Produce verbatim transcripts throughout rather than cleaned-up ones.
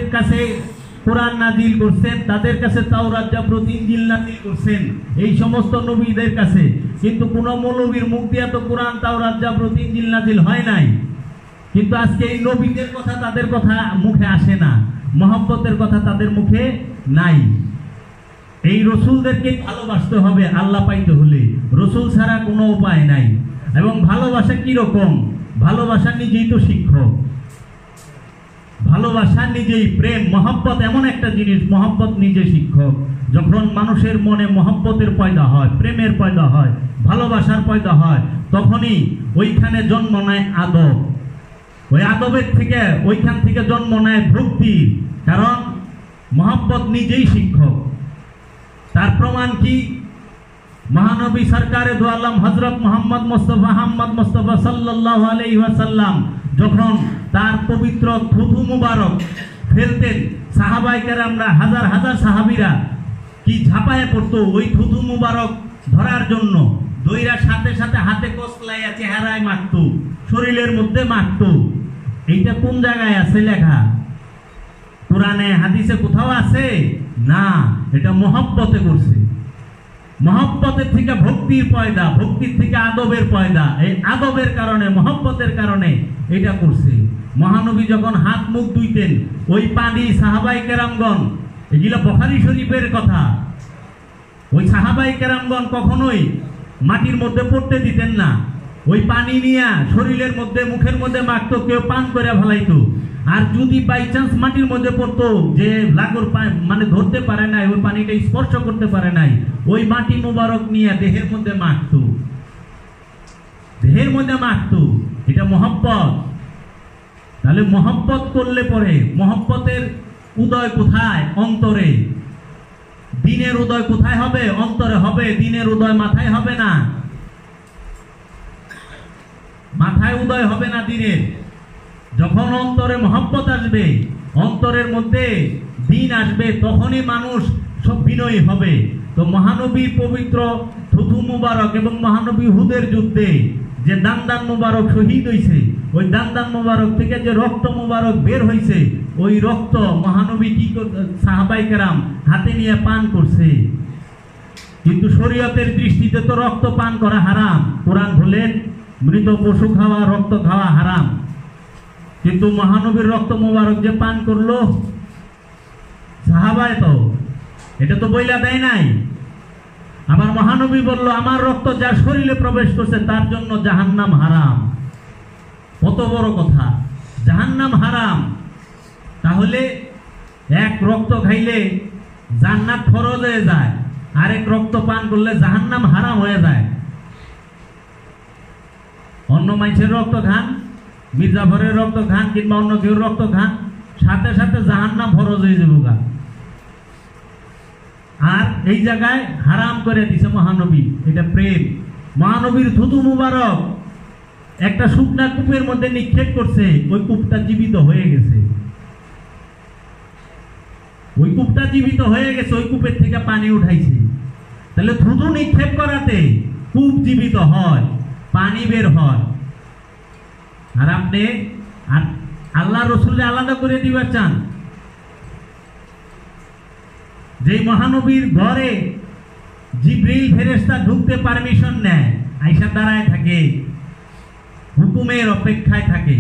কাছে কোরআন নাজিল করছেন, তাদের কাছে তাওরাত জাবুর ইনজিল নাজিল করছেন, এই সমস্ত নবীদের কাছে। কিন্তু কোন মৌলবীর মুখ দিয়ে তো কোরআন তাওরাত জাবুর ইনজিল নাজিল হয় নাই। কিন্তু আজকে এই নবীদের কথা তাদের কথা মুখে আসে না, মহব্বতের কথা তাদের মুখে নাই। এই রসুলদেরকে ভালোবাসতে হবে আল্লাহ পাইতে হলে, রসুল ছাড়া কোনো উপায় নাই। এবং ভালোবাসা কি রকম? ভালোবাসা নিজেই তো শিক্ষক, ভালোবাসা নিজেই প্রেম, মহব্বত এমন একটা জিনিস, মহব্বত নিজে শিক্ষক। যখন মানুষের মনে মহব্বতের পয়দা হয়, প্রেমের পয়দা হয়, ভালোবাসার পয়দা হয়, তখনই ওইখানে জন্ম নেয় আদব। ওই আদবের থেকে ওইখান থেকে জন্ম নেয় ভক্তি, কারণ মহব্বত নিজেই শিক্ষক। তার প্রমাণ কি? মহানবী সরকারে দো আলম হযরত মুহাম্মদ মুস্তাফা আহমদ মুস্তাফা সাল্লাল্লাহু আলাইহি ওয়াসাল্লাম যখন তার পবিত্র থুথু মুবারক ফেলতেন, সাহাবায়ে কেরামরা হাজার হাজার সাহাবীরা কি ঝাঁপায়ে পড়তো ওই থুথু মুবারক ধরার জন্য। দইরা সাথে সাথে হাতে কসলাইয়া চেহারায় মাখতো, শরীরের মধ্যে মাখতো। এইটা কোন জায়গায় আছে লেখা? কোরআনে হাদিসে কোথাও আছে না। এটা মহব্বতে করছে। মহব্বতের থেকে ভক্তির পয়দা, ভক্তির থেকে আদবের পয়দা। এই আদবের কারণে, মহব্বতের কারণে এটা করছে। মহানবী যখন হাত মুখ ধুইতেন, ওই পানি সাহাবায়ে কেরামগণ, এগুলা বুখারী শরীফের কথা, ওই সাহাবায়ে কেরামগণ কখনোই মাটির মধ্যে পড়তে দিতেন না। ওই পানি নিয়ে শরীরের মধ্যে, মুখের মধ্যে মাখতো, কেউ পান করে ফেলাইতো। আর যদি বাই চান্স মাটির মধ্যে পড়তো, যে লাগর মানে ধরতে পারে নাই, ওই পানিটা স্পর্শ করতে পারে নাই, ওই মাটি মোবারক নিয়ে দেহের মধ্যে মাখতো, দেহের মধ্যে মাখতো। এটা মহব্বত। তাহলে মহব্বত করলে পরে মহব্বতের উদয় কোথায়? অন্তরে। দিনের উদয় কোথায় হবে? অন্তরে হবে। দিনের উদয় মাথায় হবে না, মাথায় উদয় হবে না দিনের। যখন অন্তরে মহব্বত আসবে, অন্তরের মধ্যে দিন আসবে, তখনই মানুষ সব বিনয়ী হবে। তো মহানবী পবিত্র থুথু মুবারক এবং মহানবী হুদের যুদ্ধে যে দান দান মুবারক শহীদ হয়েছে, ওই দান দান মুবারক থেকে যে রক্ত মুবারক বের হয়েছে, ওই রক্ত মহানবী কি সাহাবায়ে কেরাম হাতে নিয়ে পান করছে। কিন্তু শরীয়তের দৃষ্টিতে তো রক্ত পান করা হারাম। কোরআন বলেন মৃত পশু খাওয়া, রক্ত খাওয়া হারাম। কিন্তু মহানবীর রক্ত মুবারক যে পান করলো সাহাবায়ে, তো এটা তো বইলা দেয় নাই। আবার মহানবী বলল, আমার রক্ত যার শরীরে প্রবেশ করছে তার জন্য জাহান্নাম হারাম। কত বড় কথা! জাহান্নাম হারাম। তাহলে এক রক্ত খাইলে জান্নাত ফরজ হয়ে যায়, আরেক রক্ত পান করলে জাহান্নাম হারাম হয়ে যায়। অন্য মানুষের রক্ত খান, মির্জাফরের রক্ত খান, কিংবা অন্য কেউ রক্ত খান, সাথে সাথে জাহান্নাম ফরজ হয়ে যাবে। আর এই জায়গায় হারাম করে দিছে মহানবী। এটা প্রেম। মহানবীর থুতু মুবারক একটা শুকনা কূপের মধ্যে নিক্ষেপ করছে, ওই কূপটা জীবিত হয়ে গেছে। ওই কূপটা জীবিত হয়ে গেছে, ওই কূপের থেকে পানি উঠাইছে। তাহলে থুতু নিক্ষেপ করাতে কূপ জীবিত হয়, পানি বের হয়। আর আপনি আল্লাহ রসুলকে আলাদা করে দিবার চান? যে মহানবীর ঘরে জিবরিল ফেরেশতা ঢুকতে পারমিশন নেয়, আয়েশা দাঁড়ায় থাকে, হুকুমের অপেক্ষায় থাকে।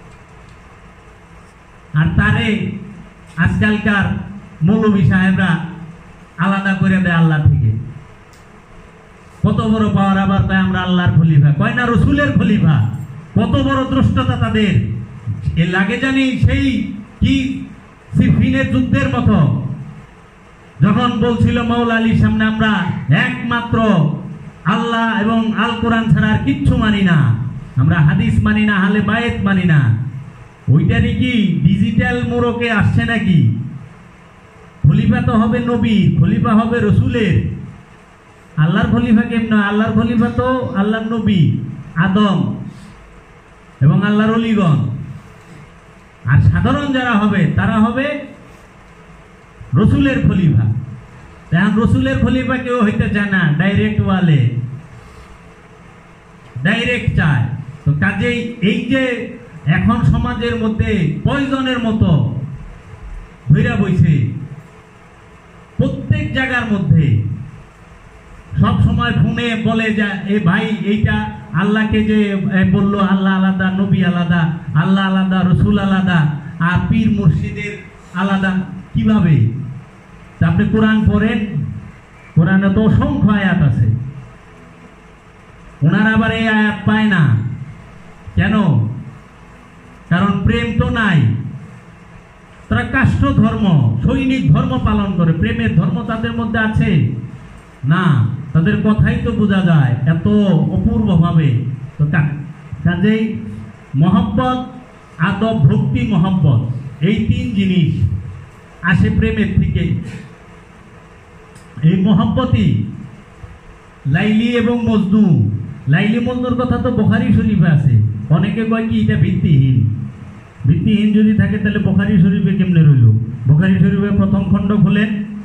আর তারে আজকালকার মৌলভী সাহেবরা আলাদা করে দেয় আল্লাহ থেকে। কত বড় পাওয়ার! আবার তাই আমরা আল্লাহর খলিফা, কয় না রসুলের খলিফা। কত বড় দ্রষ্টতা তাদের! এ লাগে জানি সেই কি সিফিনের যুদ্ধের মতো, যখন বলছিল মাওলা আলীর সামনে, আমরা একমাত্র আল্লাহ এবং আল কোরআন ছাড়া আর কিচ্ছু মানি না, আমরা হাদিস মানি না, আহলে বায়েত মানি না। ওইটারই কি ডিজিটাল মোড়কে আসছে নাকি? খলিফা তো হবে নবী, খলিফা হবে রসুলের। আল্লাহর খলিফা কেমন? আল্লাহর খলিফা তো আল্লাহর নবী আদম এবং আল্লাহর ওলিগণ। আর সাধারণ যারা হবে তারা হবে রসুলের খলিফা। এখন রসুলের খলিফা কেউ হইতে চায় না, ডাইরেক্ট ওয়ালে ডাইরেক্ট চায়। তো কাজেই এই যে এখন সমাজের মধ্যে পয়জনের মতো মধ্যে সব সময় ফোনে বলে যে এ ভাই এইটা আল্লাহকে যে বললো আল্লাহ আলাদা, নবী আলাদা, আল্লাহ আলাদা, রসুল আলাদা, আর পীর মুর্শিদের আলাদা, কিভাবে? আপনি কোরআন পড়েন, কোরআনে তো অসংখ্য আয়াত আছে, ওনারা আবার এই আয়াত পায় না কেন? কারণ প্রেম তো নাই। তারা কাষ্ঠ ধর্ম, সৈনিক ধর্ম পালন করে, প্রেমের ধর্ম তাদের মধ্যে আছে না। তাদের কথাই তো বোঝা যায় এত অপূর্ব ভাবে। তো কাজেই মহব্বত, আদব, ভক্তি, মহব্বত, এই তিন জিনিস আসে প্রেমের থেকে। এই মহব্বতই লাইলি এবং মজনু, লাইলি মজনুর কথা তো বুখারী শরীফে আছে। অনেকে কয় কি এটা ভিত্তিহীন। ভিত্তিহীন যদি থাকে তাহলে বুখারী শরীফে কেমনে রইল? বুখারী শরীফে প্রথম খণ্ড খুলেন,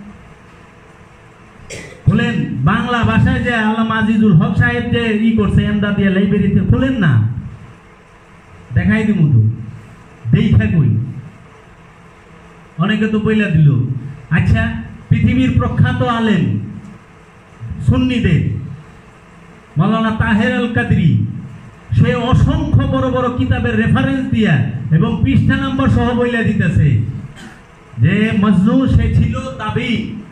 খুলেন বাংলা ভাষায় যে আল্লামা আজিজুল হক সাহেব যে ই করছে এমদাদিয়া লাইব্রেরিতে, খুলেন না, দেখাই দিব তো, দেখা কই। অনেকে তো বইলা দিল। আচ্ছা, পৃথিবীর প্রখ্যাত আলেম সুন্নিদের মাওলানা তাহের আল কাদরি, সে অসংখ্য বড় বড় কিতাবের রেফারেন্স দিয়া এবং পৃষ্ঠা নাম্বার সহ বইলা দিতেছে যে মজনু সে ছিল তাবি।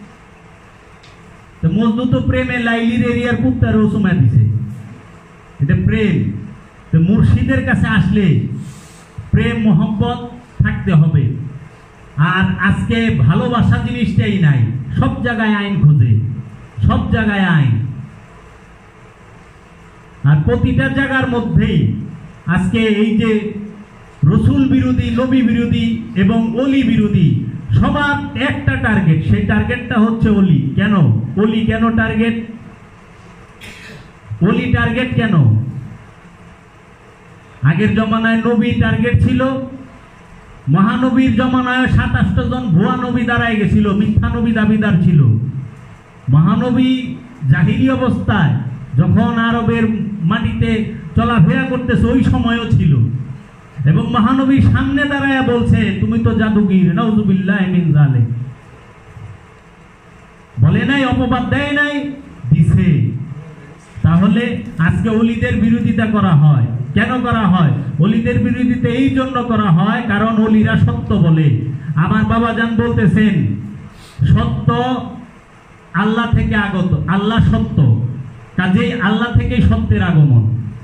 তো মজনু তো প্রেমে লাইলির এরিয়ার কুত্তার ওসুমা দিছে, এটা প্রেম। তো মুর্শিদের কাছে আসলে প্রেম মোহব্বত থাকতে হবে। আর আজকে ভালোবাসা জিনিসটাই নাই, সব জায়গায় আইন খোঁজে, সব জায়গায় আইন। আর প্রতিটা জায়গার মধ্যেই আজকে এই যে রসুল বিরোধী, নবী বিরোধী এবং অলি বিরোধী, সবার একটা টার্গেট, সেই টার্গেটটা হচ্ছে অলি। কেন অলি? কেন টার্গেট? অলি টার্গেট কেন? আগের জমানায় নবী টার্গেট ছিল, মহানবীর জমানায় সাতাশটা জন ভুয়া নবী দাঁড়ায় গেছিল, মিথ্যা নবী দাবিদার ছিল। মহানবী জাহিরি অবস্থায় যখন আরবের মাটিতে চলাফেরা করতেছে ওই সময়ও ছিল, এবং মহানবীর সামনে দাঁড়ায়া বলছে তুমি তো জাদুগির, নাউযুবিল্লাহ মিন যালিক। বলে নাই, অপবাদ দেয় নাই, দিছে। তাহলে আজকে অলিদের বিরোধিতা করা হয়, কেন করা হয়? অলিদের বিরোধিতা এই জন্য করা হয় কারণ অলিরা সত্য বলে। আমার বাবা জান বলতেছেন সত্য আল্লাহ থেকে আগত, আল্লাহ সত্য, কাজেই আল্লাহ থেকেই সত্যের আগমন।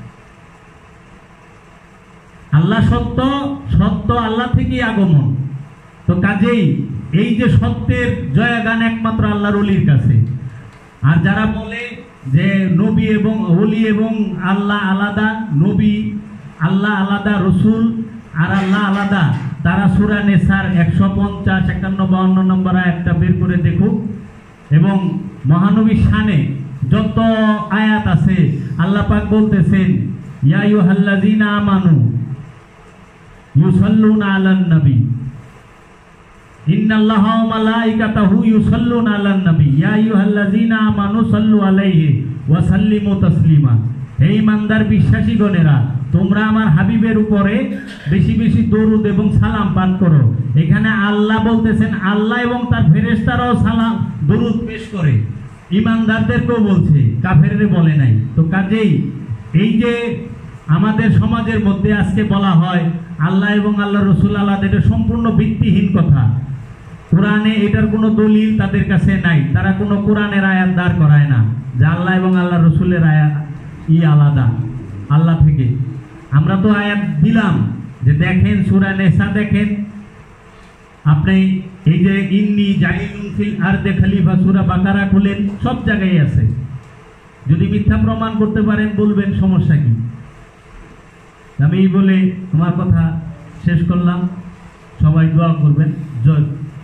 আল্লাহ সত্য, সত্য আল্লাহ থেকেই আগমন। তো কাজেই এই যে সত্যের জয়গান একমাত্র আল্লাহর অলির কাছে। আর যারা বলে যে নবী এবং ওলি এবং আল্লাহ আলাদা, নবী আল্লাহ আলাদা, রসুল আর আল্লাহ আলাদা, তারা সূরা নেসার একশো পঞ্চাশ, একান্ন, বাউন্ন নম্বর আয়াতটা বের করে দেখুক। এবং মহানবীর শানে যত আয়াত আছে আল্লাহ পাক বলতেছেন ইয়া আইয়ুহাল্লাযীনা আমানু ইউসাল্লুনা আলান নবী ইন্নাল্লাহা ওয়া মালাইকাতাহু ইউসাল্লুনা আলান নবী ইয়া আইয়ুহাল্লাযীনা আমানু সাল্লু আলাইহি ওয়া সাল্লিমু তাসলিমা। হে ঈমানদার বিশ্বাসীগণেরা, তোমরা আমার হাবিবের উপরে বেশি বেশি দরুদ এবং সালাম পাঠ করো। এখানে আল্লাহ বলতেছেন, আল্লাহ এবং তার ফেরেশতারাও সালাম দরুদ পেশ করে, ঈমানদারদেরকেও বলছে, কাফেররে বলে নাই। তো কাজেই এই যে আমাদের সমাজের মধ্যে আজকে বলা হয় আল্লাহ এবং আল্লাহ রসুল আলাদা, এটা সম্পূর্ণ ভিত্তিহীন কথা। কোরআনে এটার কোনো দলিল তাদের কাছে নাই, তারা কোনো কোরআনের আয়াত দাঁড় করায় না যে আল্লাহ এবং আল্লাহ রসুলের আয়াত ই আলাদা আল্লাহ থেকে। আমরা তো আয়াত দিলাম যে দেখেন সূরা নিসা, দেখেন আপনি এই যে ইন্নী জাইলুন ফিল আরদি খলিফা, সূরা বাকারা খুলেন, সব জায়গায় আছে। যদি মিথ্যা প্রমাণ করতে পারেন বলবেন, সমস্যা কি? আমি এই বলে তোমার কথা শেষ করলাম। সবাই দোয়া করবেন। জয়।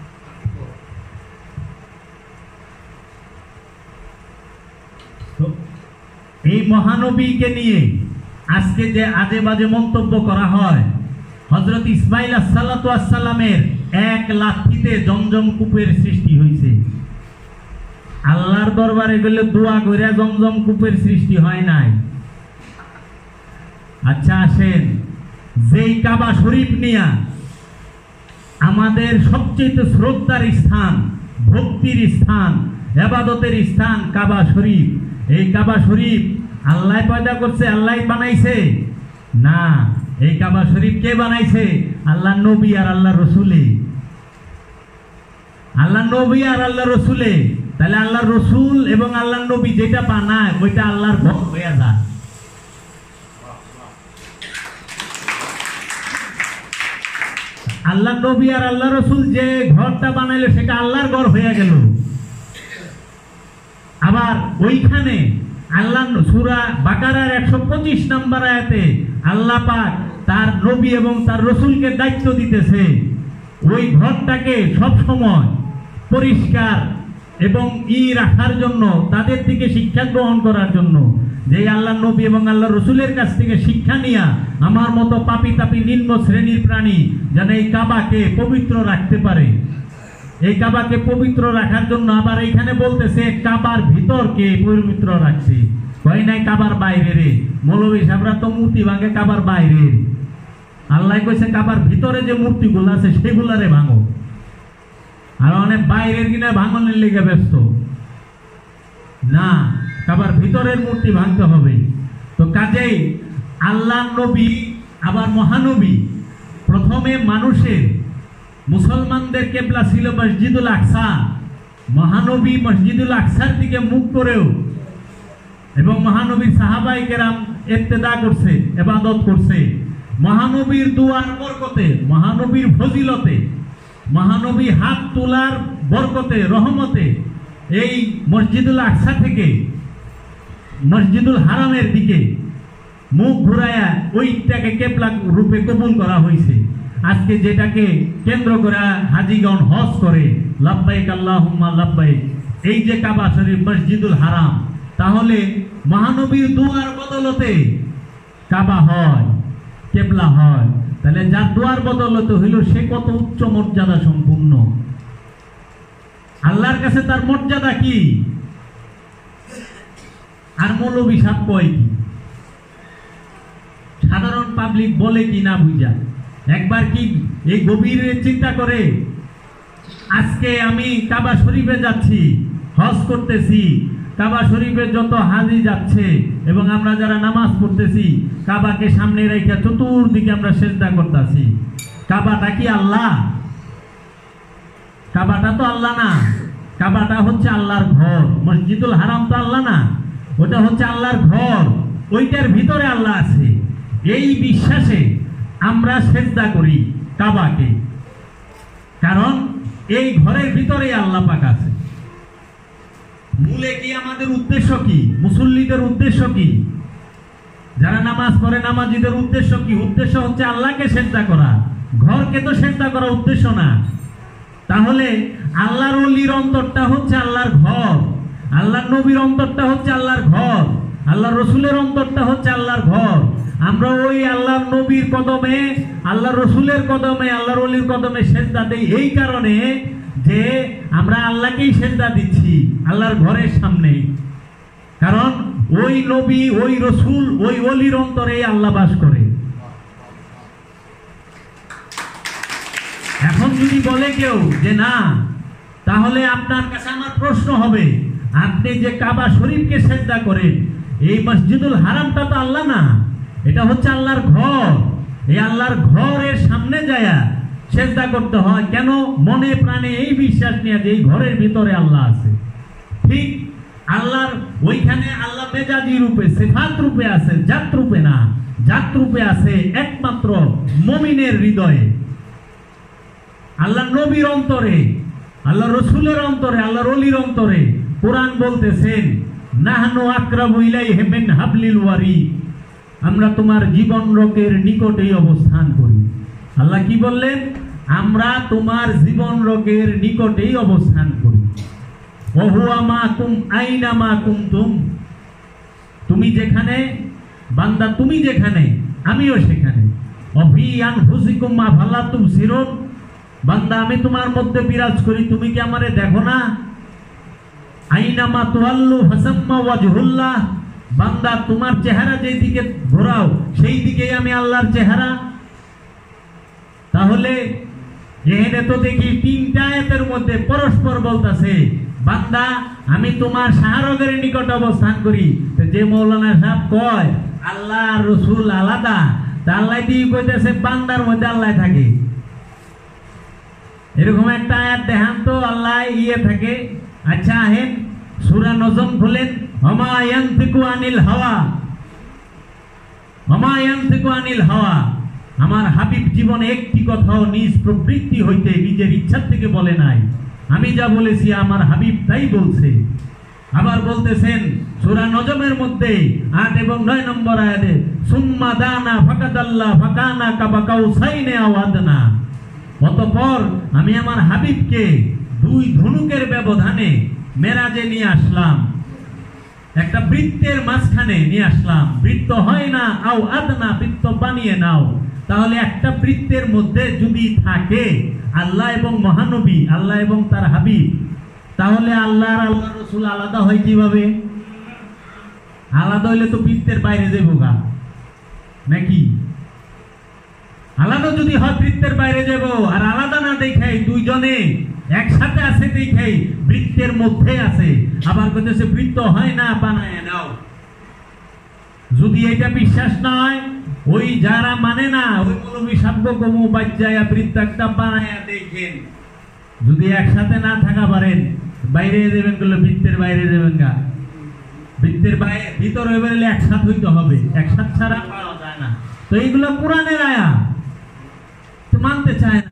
তো এই মহানবীকে নিয়ে আজকে যে আজে বাজে মন্তব্য করা হয়, হযরত ইসমাঈল আলাইহিসসালাতু ওয়াসসালামের এক লাঠিতে জমজম কূপের সৃষ্টি হয়েছে। আল্লাহর দরবারে গেলে দোয়া কইরা জমজম কূপের সৃষ্টি হয় নাই। আচ্ছা আসেন, যেই কাবা শরীফ নিয়া আমাদের সবচেয়ে শ্রদ্ধার স্থান, ভক্তির স্থান, ইবাদতের স্থান কাবা শরীফ। এই কাবা শরীফ আল্লাহ পয়দা করছে, আল্লাহ বানাইছে না। এই কাবা শরীফ কে বানাইছে? আল্লাহ নবী আর আল্লাহ রসুলে। আল্লাহ নবী আর আল্লাহ রসুলে। তাহলে আল্লাহ রসুল এবং আল্লাহ নবী যেটা বানায় ওইটা আল্লাহর ঘর হয়ে যায়। আল্লাহ নবী আর আল্লাহ রসুল যে ঘরটা বানাইলো সেটা আল্লাহর ঘর হয়ে গেল। আবার ওইখানে আল্লাহ সূরা বাকারার একশো পঁচিশ নম্বর আয়াতে আল্লাহ পাক তার নবী এবং তার রসুলকে দায়িত্ব দিতেছে ওই ঘরটাকে সব সময় পরিষ্কার এবং ই রাখার জন্য, তাদের থেকে শিক্ষা গ্রহণ করার জন্য, যে আল্লাহ নবী এবং আল্লাহ রসুলের কাছ থেকে শিক্ষা নিয়া আমার মতো পাপি তাপি নিম্ন শ্রেণীর প্রাণী যেন এই কাবাকে পবিত্র রাখতে পারে। এই কাবাকে পবিত্র রাখার জন্য আবার এইখানে বলতেছে কাবার ভিতরকে পবিত্র রাখছে, কয় নাই কাবার বাইরে রে। মৌলভী সাহেবরা তো মূর্তি ভাঙে কাবার বাইরে। আল্লাহ কইছে কাবার ভিতরে যে মূর্তিগুলো আছে সেগুলারে ভাঙো। আর অনেক বাইরের কিনা ভাঙনের লেগে ব্যস্ত না, কাবার ভিতরের মূর্তি ভাঙতে হবে। তো কাজেই আল্লাহ নবী আবার মহানবী প্রথমে মানুষের মুসলমানদের কেবলা ছিল মসজিদুল আকসা। মহানবী মসজিদুল আকসার দিকে মুখ করেও এবং মহানবীর সাহাবায়ে কেরাম ইত্তেদা করছে, ইবাদত করছে। মহানবীর দুয়ার বরকতে, মহানবীর ফজিলতে, মহানবী হাত তোলার বরকতে, রহমতে এই মসজিদুল আকসা থেকে মসজিদুল হারামের দিকে মুখ ঘুরায়া ওইটাকে কেবলা রূপে কবুল করা হয়েছে। আজকে যেটাকে কেন্দ্র করে হাজিগণ হজ করে লাব্বাইক আল্লাহুম্মা লাব্বাইক, এই যে কাবা শরীফ মসজিদুল হারাম, তাহলে মহানবীর দুয়ার বদলতে কাবা হয়, কেবলা হয়। তাহলে যার দুয়ার বদলতে হইল সে কত উচ্চ মর্যাদা সম্পূর্ণ, আল্লাহর কাছে তার মর্যাদা কি। আর মৌলভী সাহেব কয় কি, সাধারণ পাবলিক বলে কি না বুঝা, একবার কি এই গভীর চিন্তা করে আজকে আমি কাবা শরীফে যাচ্ছি, হজ করতেছি, কাবা শরীফে যত হাজি যাচ্ছে এবং আমরা যারা নামাজ পড়তেছি কাবাকে সামনে রেখে চতুর্দিকে আমরা সিজদা করতেছি। কাবাটা কি আল্লাহ? কাবাটা তো আল্লাহ না, কাবাটা হচ্ছে আল্লাহর ঘর। মসজিদুল হারাম তো আল্লাহ না, ওটা হচ্ছে আল্লাহর ঘর, ওইটার ভিতরে আল্লাহ আছে। এই বিশ্বাসে আমরা সিজদা করি কাবাকে, কারণ এই ঘরের ভিতরে আল্লাহ পাক আছে। মূলে কি আমাদের উদ্দেশ্য কি? মুসল্লিদের উদ্দেশ্য কি? যারা নামাজ পড়ে নামাজিদের উদ্দেশ্য কি? উদ্দেশ্য হচ্ছে আল্লাহকে সিজদা করা, ঘরকে তো সিজদা করা উদ্দেশ্য না। তাহলে আল্লাহর ওলির অন্তরটা হচ্ছে আল্লাহর ঘর, আল্লাহর নবীর অন্তরটা হচ্ছে আল্লাহর ঘর, আল্লাহর রসুলের অন্তরটা হচ্ছে আল্লাহর ঘর। আমরা ওই আল্লাহর নবীর কদমে, আল্লাহর রসুলের কদমে, আল্লাহর ওলির কদমে সিজদা দেই এই কারণে যে আমরা আল্লাহকেই সিজদা দিচ্ছি আল্লাহর ঘরের সামনে। কারণ ওই নবী, ওই রসুল, ওই ওলির অন্তরে আল্লাহ বাস করে। এখন যদি বলে কেউ যে না, তাহলে আপনার কাছে আমার প্রশ্ন হবে, আপনি যে কাবা শরীফকে সিজদা করেন, এই মসজিদুল হারামটা তো আল্লাহ না, এটা হচ্ছে আল্লাহর ঘর। এই আল্লাহর ঘরের সামনে যায়া সিজদা করতে হয় কেন? মনে প্রাণে এই বিশ্বাস নিয়ে যে এই ঘরের ভিতরে আল্লাহ আছে। ঠিক আল্লাহর ওইখানে আল্লাহ মেজাজি রূপে, সিফাত রূপে আছে, জাত রূপে না। জাত রূপে আছে একমাত্র মুমিনের হৃদয়ে, আল্লাহ নবীর অন্তরে, আল্লাহ রসুলের অন্তরে, আল্লাহর ওলির অন্তরে। কোরআন বলতেছেন নাহনু আকরাবু ইলাইহি মিন হাবলিল ওয়ারিদ, আমরা তোমার জীবন রকের নিকটেই অবস্থান করি। আল্লাহ কি বললেন? আমরা তোমার জীবন রকের নিকটেই অবস্থান করি। ওয়া হুয়া মাকুম আইনা মা কুনতুম, তুমি যেখানে বান্দা, তুমি যেখানে আমিও সেখানে। অফি আনফুসিকুম মা ফালা তুবসিরুন, বান্দা আমি তোমার মধ্যে বিরাজ করি, তুমি কি আমারে দেখো না? আইনা মা তুআল্লু ফাসাম্মা ওয়াজহুল্লাহ, বান্দা তোমার চেহারা যেই দিকে ঘোরাও সেই দিকেই আমি আল্লাহর চেহারা। তাহলে এখানে তো দেখি তিনটা আয়াতে আয়াতের মধ্যে পরস্পর বলতাছে, বান্দা আমি তোমার শাহরগের নিকট অবস্থান করি। যে মৌলানা সাহেব কয় আল্লাহ আর রসুল আলাদা, তা আল্লাহ দিয়ে কইতেছে বান্দার মধ্যে আল্লাহ থাকে। এরকম একটা আয়াত দেখান তো আল্লাহ ইয়ে থাকে। আচ্ছা আহেন সূরা নজম খুলেন, ওমা ইয়ানতিকু আনিল হাওয়া, ওমা ইয়ানতিকু আনিল হাওয়া। আমার হাবিব জীবনে একটি কথাও নিজ প্রবৃত্তি হইতে নিজের ইচ্ছা থেকে বলে নাই। আমি যা বলেছি আমার হাবিব তাই বলছে। আবার বলতেছেন সূরা নজমের মধ্যে আট এবং নয় নম্বর আয়াতে, সুম্মা দানা ফাকাদাল্লাহ ফাকানা কাবা কাউসাইনে আও আদনা। অতঃপর আমি আমার হাবিবকে দুই ধনুকের ব্যবধানে মেরাজে নিয়ে আসলাম, একটা বৃত্তের মাঝখানে নিয়ে আসলাম। বৃত্ত হয় না, আও আদনা, বৃত্ত বানিয়ে নাও। তাহলে একটা বৃত্তের মধ্যে যদি থাকে আল্লাহ এবং মহানবী, আল্লাহ এবং তার হাবিব, তাহলে আল্লাহ আর আল্লাহ রসুল আলাদা হয় কিভাবে? আলাদা হইলে তো বৃত্তের বাইরে যাবো গা নাকি? আলাদা যদি হয় বৃত্তের বাইরে যাব, আর আলাদা না দেখাই দুইজনে একসাথে আছে দেখাই বৃত্তের মধ্যে আছে। আবার কইতেছে বৃত্ত হয় না, বানায় নাও। যদি এটা বিশ্বাস না হয়, ওই যারা মানে না ওই মৌলবী সাব্য কমু বাজ্জায়া বৃত্ত একটা বানায়া দেখেন। যদি একসাথে না থাকা পারেন বাইরে যাবেন, বললে বৃত্তের বাইরে যাবেন গা। বৃত্তের বাইরে ভিতরে বেরোলে একসাথ হইতে হবে, একসাথ ছাড়া পাওয়া যায় না। তো এইগুলো কোরআনের আয়াত মানতে চায় না।